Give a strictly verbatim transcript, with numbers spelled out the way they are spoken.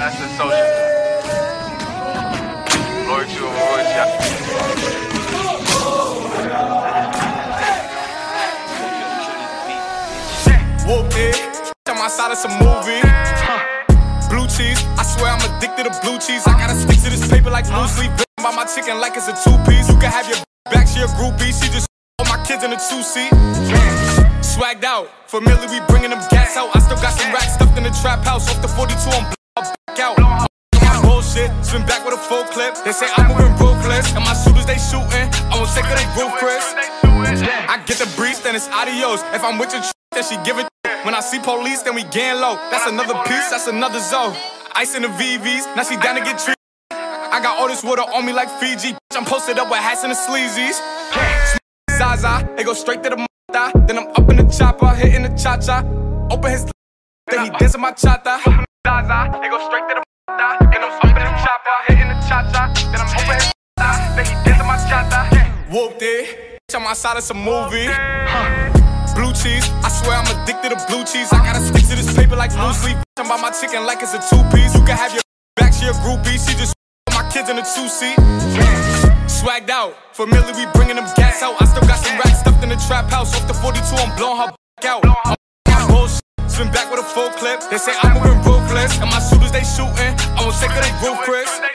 That's the social. Glory to a voice, yeah. Whooped it. On my side of some movie. Blue cheese. I swear I'm addicted to blue cheese. I gotta stick to this paper like blue sleep. By my chicken like it's a two-piece. You can have your back, she a groupie. She just all my kids in a two-seat. Swagged out. Familiar, we bringing them gas out. I still got some racks stuffed in the trap house. Off the forty-two, I'm back out. My bullshit, spin back with a full clip. They say I'm moving ruthless, and my shooters they shooting. I won't take her they roof, Chris. I get the breeze, then it's adios. If I'm with your then she give it. When I see police, then we gang low. That's another piece, that's another zone. Ice in the V Vs, now she down to get treated. I got all this water on me like Fiji. I'm posted up with hats and the sleazies. Zaza, they go straight to the mata. Then I'm up in the chopper, hitting the cha-cha. Open his then he dancing my chata. Zaza, they go straight to the mata. Then I'm up in the chopper, hitting the cha-cha. Then I'm open his then he dancing my chata. Whooped it, on my side of some movie. Blue cheese, I swear I'm addicted to blue cheese. I gotta stick to this paper like blue sleep. I'm by my chicken like it's a two-piece. You can have your back, she a groupie. She just my kids in a two-seat. Swagged out, familiar, we bringing them gas out. I still got some racks stuffed in the trap house. Off the forty-two, I'm blowing her back out. I'm bullshit, spin back with a full clip. They say I'm moving ruthless, and my shooters they shooting. I won't take her they roof, Chris.